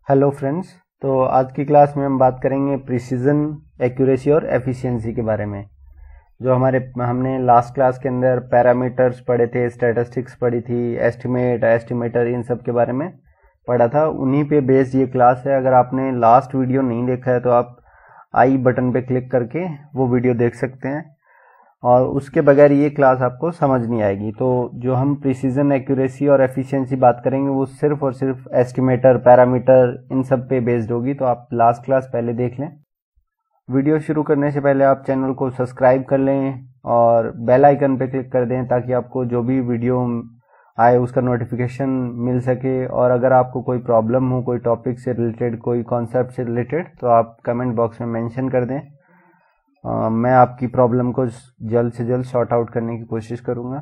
Hello friends. तो आज की क्लास में हम बात करेंगे प्रिसीजन, एक्यूरेसी और एफिशिएंसी के बारे में। जो हमने लास्ट क्लास के अंदर पैरामीटर्स पढ़े थे, स्टैटिस्टिक्स पढ़ी थी, एस्टिमेटर, इन सब के बारे में पढ़ा था। उन्हीं पे बेस्ड ये क्लास है। अगर आपने लास्ट वीडियो नहीं देखा है तो आप आई बटन पे क्लिक करके वो वीडियो देख सकते हैं, और उसके बगैर ये क्लास आपको समझ नहीं आएगी। तो जो हम प्रिसीजन, एक्यूरेसी और एफिशिएंसी बात करेंगे वो सिर्फ और सिर्फ एस्टिमेटर, पैरामीटर, इन सब पे बेस्ड होगी। तो आप लास्ट क्लास पहले देख लें। वीडियो शुरू करने से पहले आप चैनल को सब्सक्राइब कर लें और बेल आइकन पे क्लिक कर दें, ताकि आपको जो भी वीडियो आए उसका नोटिफिकेशन मिल सके। और अगर आपको कोई प्रॉब्लम हो, कोई टॉपिक से रिलेटेड, कोई कॉन्सेप्ट से रिलेटेड, तो आप कमेंट बॉक्स में मेंशन कर दें। मैं आपकी प्रॉब्लम को जल्द से जल्द सॉर्ट आउट करने की कोशिश करूंगा।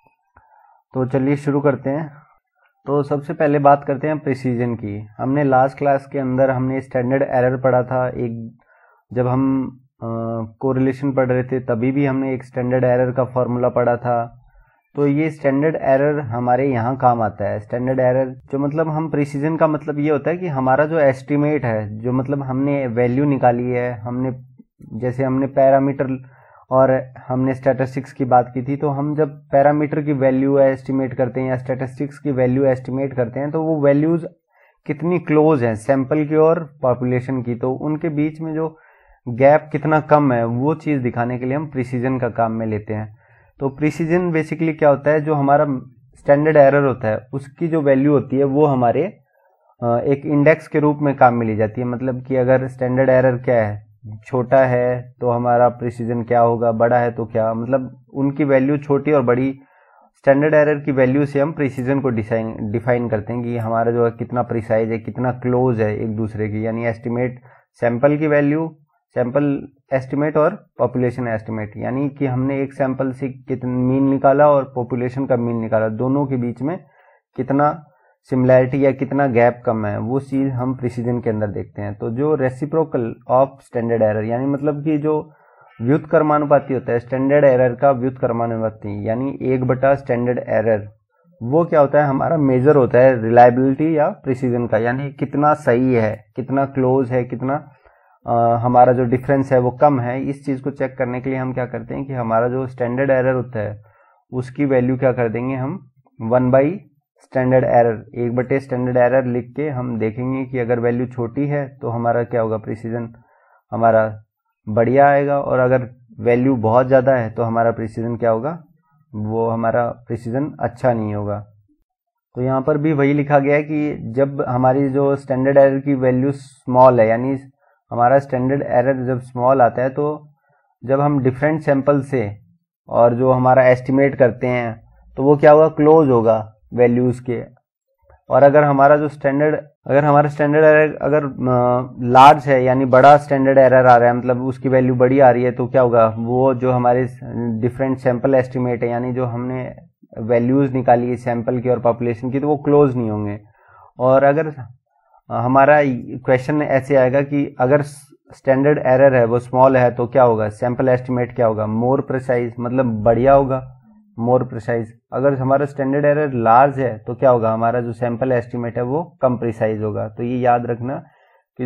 तो चलिए शुरू करते हैं। तो सबसे पहले बात करते हैं प्रिसीजन की। हमने लास्ट क्लास के अंदर हमने स्टैंडर्ड एरर पढ़ा था। जब हम कोरिलेशन पढ़ रहे थे तभी भी हमने एक स्टैंडर्ड एरर का फॉर्मूला पढ़ा था। तो ये स्टैंडर्ड एरर हमारे यहाँ काम आता है। स्टैंडर्ड एरर जो मतलब हम प्रिसीजन का मतलब ये होता है कि हमारा जो एस्टिमेट है, जो मतलब हमने वैल्यू निकाली है, जैसे हमने पैरामीटर और हमने स्टैटिस्टिक्स की बात की थी, तो हम जब पैरामीटर की वैल्यू एस्टिमेट करते हैं या स्टैटिस्टिक्स की वैल्यू एस्टिमेट करते हैं, तो वो वैल्यूज कितनी क्लोज हैं सैंपल की और पॉपुलेशन की, तो उनके बीच में जो गैप कितना कम है वो चीज़ दिखाने के लिए हम प्रिसीजन का काम में लेते हैं। तो प्रिसीजन बेसिकली क्या होता है, जो हमारा स्टैंडर्ड एरर होता है उसकी जो वैल्यू होती है वो हमारे एक इंडेक्स के रूप में काम में ली जाती है। मतलब कि अगर स्टैंडर्ड एरर क्या है, छोटा है तो हमारा प्रिसीजन क्या होगा, बड़ा है तो क्या, मतलब उनकी वैल्यू छोटी और बड़ी स्टैंडर्ड एरर की वैल्यू से हम प्रिसीजन को डिफाइन करते हैं कि हमारा जो है कितना प्रिसाइज है, कितना क्लोज है एक दूसरे की। यानी एस्टिमेट सैंपल की वैल्यू, सैंपल एस्टिमेट और पॉपुलेशन एस्टिमेट, यानी कि हमने एक सैंपल से कितना मीन निकाला और पॉपुलेशन का मीन निकाला, दोनों के बीच में कितना सिमिलैरिटी या कितना गैप कम है, वो चीज हम प्रिसीजन के अंदर देखते हैं। तो जो रेसिप्रोकल ऑफ स्टैंडर्ड एरर, यानी मतलब कि जो व्युत्क्रमानुपाती होता है, स्टैंडर्ड एरर का व्युत्क्रमानुपाती यानी 1/, स्टैंडर्ड एरर, वो क्या होता है, हमारा मेजर होता है रिलायबिलिटी या प्रिसीजन का, यानी कितना सही है, कितना क्लोज है, कितना हमारा जो डिफरेंस है वो कम है। इस चीज को चेक करने के लिए हम क्या करते हैं कि हमारा जो स्टैंडर्ड एरर होता है उसकी वैल्यू क्या कर देंगे हम 1/, स्टैंडर्ड एरर, 1/, स्टैंडर्ड एरर लिख के हम देखेंगे कि अगर वैल्यू छोटी है तो हमारा क्या होगा, प्रिसीजन हमारा बढ़िया आएगा, और अगर वैल्यू बहुत ज़्यादा है तो हमारा प्रिसीजन क्या होगा, वो हमारा प्रिसीजन अच्छा नहीं होगा। तो यहाँ पर भी वही लिखा गया है कि जब हमारी जो स्टैंडर्ड एरर की वैल्यू स्मॉल है, यानी हमारा स्टैंडर्ड एरर जब स्मॉल आता है, तो जब हम डिफरेंट सैंपल से और जो हमारा एस्टिमेट करते हैं तो वो क्या होगा, क्लोज होगा वैल्यूज के। और अगर हमारा स्टैंडर्ड एरर अगर लार्ज है, यानी बड़ा स्टैंडर्ड एरर आ रहा है, मतलब उसकी वैल्यू बड़ी आ रही है, तो क्या होगा, वो जो हमारे डिफरेंट सैंपल एस्टिमेट है, यानी जो हमने वैल्यूज निकाली है सैंपल की और पॉपुलेशन की, तो वो क्लोज नहीं होंगे। और अगर हमारा क्वेश्चन ऐसे आएगा कि अगर स्टैंडर्ड एरर है वो स्मॉल है तो क्या होगा, सैंपल एस्टिमेट क्या होगा, मोर प्रिसाइज, मतलब बढ़िया होगा, मोर प्रिसाइज। अगर हमारा स्टैंडर्ड एरर लार्ज है तो क्या होगा, हमारा जो सैंपल एस्टिमेट है वो कम प्रिसाइज होगा। तो ये याद रखना कि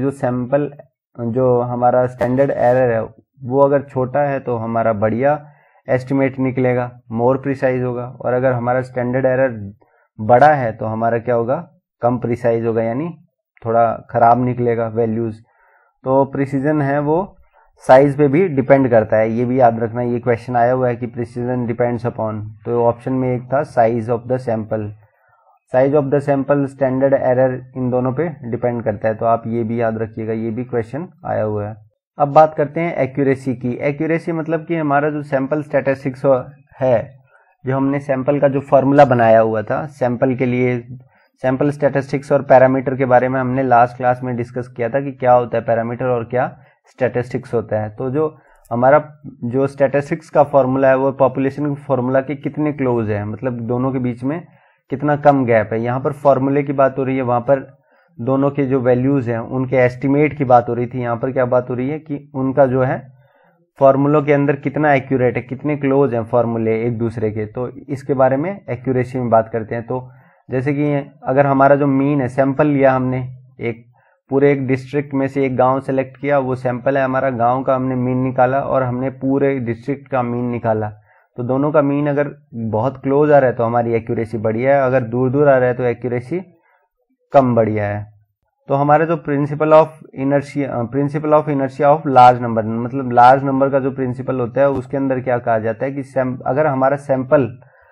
जो हमारा स्टैंडर्ड एरर है वो अगर छोटा है तो हमारा बढ़िया एस्टिमेट निकलेगा, मोर प्रिसाइज होगा, और अगर हमारा स्टैंडर्ड एरर बड़ा है तो हमारा क्या होगा, कम प्रिसाइज होगा, यानी थोड़ा खराब निकलेगा वैल्यूज। तो प्रिसीजन है वो साइज पे भी डिपेंड करता है, ये भी याद रखना। ये क्वेश्चन आया हुआ है कि प्रिसीजन डिपेंड्स अपॉन, तो ऑप्शन में एक था size of the sample. Size of the sample, standard error, इन दोनों पे डिपेंड करता है, तो आप ये भी याद रखिएगा, ये भी क्वेश्चन आया हुआ है। अब बात करते हैं एक्यूरेसी की। एक्यूरेसी मतलब कि हमारा जो सैंपल स्टैटिस्टिक्स है, जो हमने सैंपल का जो फॉर्मूला बनाया हुआ था सैंपल के लिए, सैंपल स्टैटिस्टिक्स और पैरामीटर के बारे में हमने लास्ट क्लास में डिस्कस किया था कि क्या होता है पैरामीटर और क्या स्टैटिस्टिक्स होता है। तो जो हमारा जो स्टैटिस्टिक्स का फॉर्मूला है वो पॉपुलेशन के फॉर्मूला के कितने क्लोज है, मतलब दोनों के बीच में कितना कम गैप है। यहाँ पर फॉर्मूले की बात हो रही है, वहां पर दोनों के जो वैल्यूज हैं उनके एस्टिमेट की बात हो रही थी। यहाँ पर क्या बात हो रही है कि उनका जो है फॉर्मूलों के अंदर कितना एक्यूरेट है, कितने क्लोज हैं फॉर्मूले एक दूसरे के। तो इसके बारे में एक्यूरेसी में बात करते हैं। तो जैसे कि अगर हमारा जो मीन है, सैंपल लिया हमने, एक पूरे एक डिस्ट्रिक्ट में से एक गांव सेलेक्ट किया, वो सैंपल है हमारा, गांव का हमने मीन निकाला और हमने पूरे डिस्ट्रिक्ट का मीन निकाला। तो दोनों का मीन अगर बहुत क्लोज आ रहा है तो हमारी एक्यूरेसी बढ़िया है, अगर दूर दूर आ रहा है तो एक्यूरेसी कम बढ़िया है। तो हमारा जो principle of inertia of large number, मतलब लार्ज नंबर का जो प्रिंसिपल होता है उसके अंदर क्या कहा जाता है कि अगर हमारा सैंपल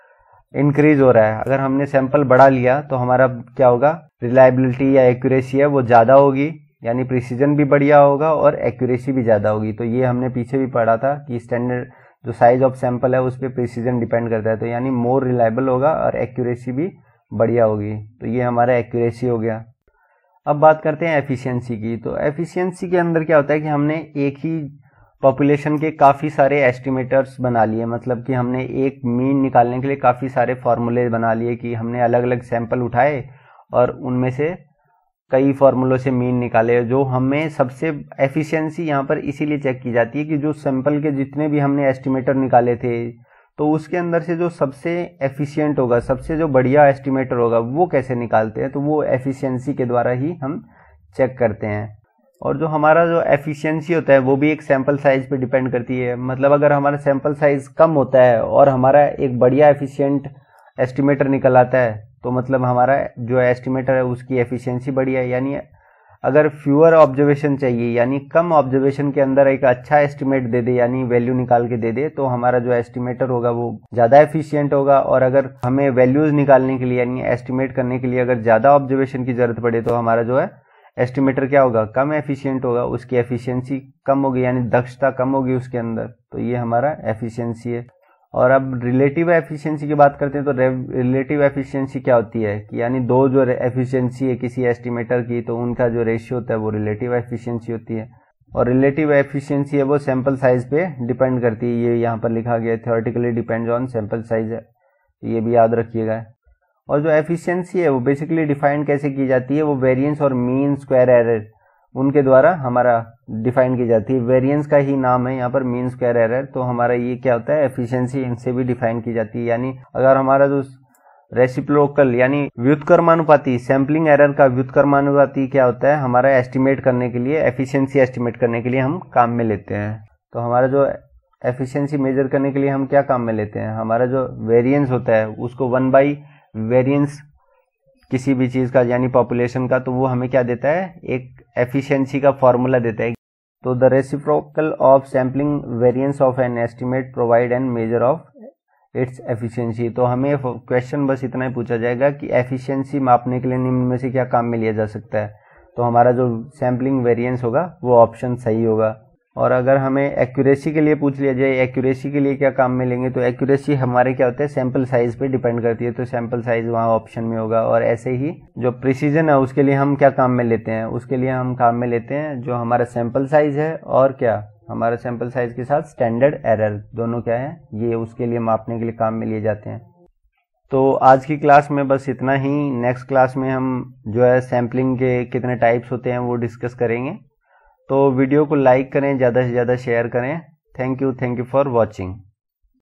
इंक्रीज हो रहा है, अगर हमने सैंपल बढ़ा लिया तो हमारा क्या होगा, रिलायबिलिटी या एक्यूरेसी है वो ज़्यादा होगी, यानी प्रिसीजन भी बढ़िया होगा और एक्यूरेसी भी ज़्यादा होगी। तो ये हमने पीछे भी पढ़ा था कि स्टैंडर्ड जो साइज ऑफ सैंपल है उस पर प्रिसीजन डिपेंड करता है, तो यानी मोर रिलायबल होगा और एक्यूरेसी भी बढ़िया होगी। तो ये हमारा एक्यूरेसी हो गया। अब बात करते हैं एफिशिएंसी की। तो एफिशिएंसी के अंदर क्या होता है कि हमने एक ही पॉपुलेशन के काफ़ी सारे एस्टिमेटर्स बना लिए, मतलब कि हमने एक मीन निकालने के लिए काफ़ी सारे फॉर्मूले बना लिए कि हमने अलग अलग सैंपल उठाए और उनमें से कई फॉर्मूलों से मीन निकाले। जो हमें सबसे एफिशिएंसी यहाँ पर इसीलिए चेक की जाती है कि जो सैंपल के जितने भी हमने एस्टिमेटर निकाले थे तो उसके अंदर से जो सबसे एफिशिएंट होगा, सबसे जो बढ़िया एस्टिमेटर होगा वो कैसे निकालते हैं, तो वो एफिशिएंसी के द्वारा ही हम चेक करते हैं। और जो हमारा जो एफिशिएंसी होता है वो भी एक सैंपल साइज पे डिपेंड करती है, मतलब अगर हमारा सैंपल साइज कम होता है और हमारा एक बढ़िया एफिशिएंट एस्टिमेटर निकल आता है तो मतलब हमारा जो एस्टिमेटर है उसकी एफिशिएंसी बढ़िया है। यानी अगर फ्यूअर ऑब्जर्वेशन चाहिए, यानी कम ऑब्जर्वेशन के अंदर एक अच्छा एस्टिमेट दे दे, यानी वैल्यू निकाल के दे दे, तो हमारा जो एस्टिमेटर होगा वो ज़्यादा एफिशिएंट होगा। और अगर हमें वैल्यूज़ निकालने के लिए यानी एस्टिमेट करने के लिए अगर ज़्यादा ऑब्जर्वेशन की ज़रूरत पड़े तो हमारा जो है एस्टिमेटर क्या होगा, कम एफिशिएंट होगा, उसकी एफिशिएंसी कम होगी, यानी दक्षता कम होगी उसके अंदर। तो ये हमारा एफिशिएंसी है। और अब रिलेटिव एफिशिएंसी की बात करते हैं तो रिलेटिव एफिशिएंसी क्या होती है कि यानी दो जो एफिशिएंसी है किसी एस्टिमेटर की तो उनका जो रेशियो होता है वो रिलेटिव एफिशिएंसी होती है। और रिलेटिव एफिशिएंसी है वो सैंपल साइज पे डिपेंड करती है, ये यहाँ पर लिखा गया है, theoretically depends on sample size है, ये भी याद रखिएगा। और जो एफिशिएंसी है वो बेसिकली डिफाइन कैसे की जाती है, वो वेरिएंस और मीन स्क्वायर एरर उनके द्वारा हमारा डिफाइन की जाती है। वेरिएंस का ही नाम है यहाँ पर मीन स्क्वायर एरर, तो हमारा ये क्या होता है, एफिशिएंसी इनसे भी डिफाइन की जाती है। यानी अगर हमारा जो रेसिप्रोकल यानी व्युत्क्रमानुपाती सैम्पलिंग एरर का व्युत्क्रमानुपाती क्या होता है, हमारा एस्टिमेट करने के लिए, एफिशिएंसी एस्टिमेट करने के लिए हम काम में लेते हैं। तो हमारा जो एफिशिएंसी मेजर करने के लिए हम क्या काम में लेते हैं, हमारा जो वेरिएंस होता है उसको 1 बाई वेरिएंस किसी भी चीज़ का यानी पॉपुलेशन का, तो वो हमें क्या देता है, एक एफिशिएंसी का फॉर्मूला देता है। तो the reciprocal of sampling variance of an estimate provide an measure of its efficiency. तो हमें क्वेश्चन बस इतना ही पूछा जाएगा कि एफिशिएंसी मापने के लिए निम्न में से क्या काम में लिया जा सकता है, तो हमारा जो सैम्पलिंग वेरिएंस होगा वो ऑप्शन सही होगा। और अगर हमें एक्यूरेसी के लिए पूछ लिया जाए, एक्यूरेसी के लिए क्या काम में लेंगे, तो एक्यूरेसी हमारे क्या होता है, सैंपल साइज पे डिपेंड करती है, तो सैंपल साइज वहाँ ऑप्शन में होगा। और ऐसे ही जो प्रिसीजन है उसके लिए हम क्या काम में लेते हैं, उसके लिए हम काम में लेते हैं जो हमारा सैंपल साइज है और क्या हमारा सैंपल साइज के साथ स्टैंडर्ड एरर, दोनों क्या है, ये उसके लिए मापने के लिए काम में लिए जाते हैं। तो आज की क्लास में बस इतना ही। नेक्स्ट क्लास में हम जो है सैम्पलिंग के कितने टाइप्स होते हैं वो डिस्कस करेंगे। तो वीडियो को लाइक करें, ज़्यादा से ज़्यादा शेयर करें। Thank you for watching.